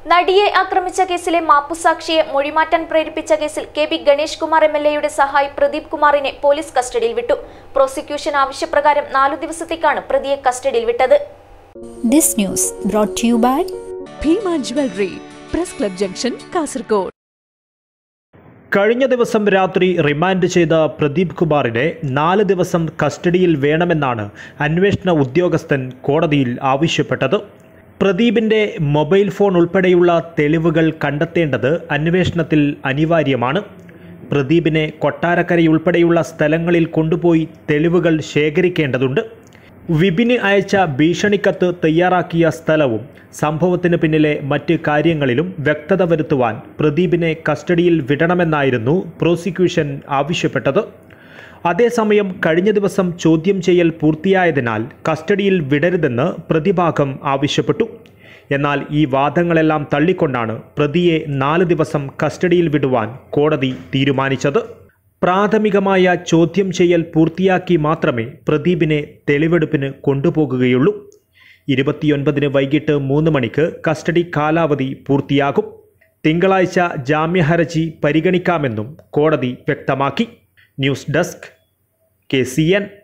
നടിയെ ആക്രമിച്ച കേസിലെ മാപ്പുസാക്ഷിയെ മൊഴിമാറ്റാൻ പ്രേരിപ്പിച്ച കേസിൽ കെ.ബി. ഗണേഷ് കുമാർ എം.എൽ.എയുടെ സഹായി പ്രദീപ് കുമാറിനെ പോലീസ് കസ്റ്റഡിയിൽ വിട്ടു. പ്രോസിക്യൂഷൻ ആവശ്യപ്രകാരം 4 ദിവസത്തേക്കാണ് പ്രതിയെ കസ്റ്റഡിയിൽ വിട്ടത്. This news brought to you by Bhima jewellery, press club junction, Kasaragod. കഴിഞ്ഞ ദിവസം രാത്രി റിമാൻഡ് ചെയ്ത പ്രദീപ് കുമാറിനെ 4 ദിവസം കസ്റ്റഡിയിൽ വേണമെന്നാണ് അന്വേഷണ ഉദ്യോഗസ്ഥൻ കോടതിയിൽ ആവശ്യപ്പെട്ടത്. പ്രദീപിൻ്റെ മൊബൈൽ ഫോൺ ഉൾപ്പെടെയുള്ള തെളിവുകൾ കണ്ടെത്തേണ്ടത് അന്വേഷണത്തിൽ അനിവാര്യമാണ്. പ്രദീപിനെ കൊട്ടാരക്കരയുൾപ്പെടെയുള്ള സ്ഥലങ്ങളിൽ കൊണ്ടുപോയി തെളിവുകൾ ശേഖരിക്കേണ്ടതുണ്ട്. വിപിന് അയച്ച ഭീഷണിക്കത്ത് തയ്യാറാക്കിയ സ്ഥലവും സംഭവത്തിന് പിന്നിലെ മറ്റ് കാര്യങ്ങളിലും വ്യക്തത വരുത്തുവാൻ പ്രദീപിനെ കസ്റ്റഡിയിൽ വിടണമെന്നായിരുന്നു പ്രോസിക്യൂഷൻ ആവശ്യപ്പെട്ടത്. അതേസമയം കഴിഞ്ഞ ദിവസം ചോദ്യം ചെയ്യൽ പൂർത്തിയായതിനാൽ കസ്റ്റഡിയിൽ വിടരുതെന്ന് പ്രതിഭാഗം ആവശ്യപ്പെട്ടു. എന്നാൽ ഈ വാദങ്ങളെല്ലാം തള്ളിക്കൊണ്ടാണ് പ്രതിയെ 4 ദിവസം കസ്റ്റഡിയിൽ വിടുവാൻ കോടതി തീരുമാനിച്ചത്. പ്രാഥമികമായ ചോദ്യം ചെയ്യൽ പൂർത്തിയാക്കി മാത്രമേ പ്രദീപിനെ തെളിവെടുപ്പിന് കൊണ്ടുപോകുകയുള്ളൂ. 29 വൈകിട്ട് 3 മണിക്ക് കസ്റ്റഡി കാലാവധി പൂർത്തിയാകും. തിങ്കളാഴ്ച ജാമ്യഹർജി പരിഗണിക്കാമെന്നും കോടതി വ്യക്തമാക്കി. News desk KCN.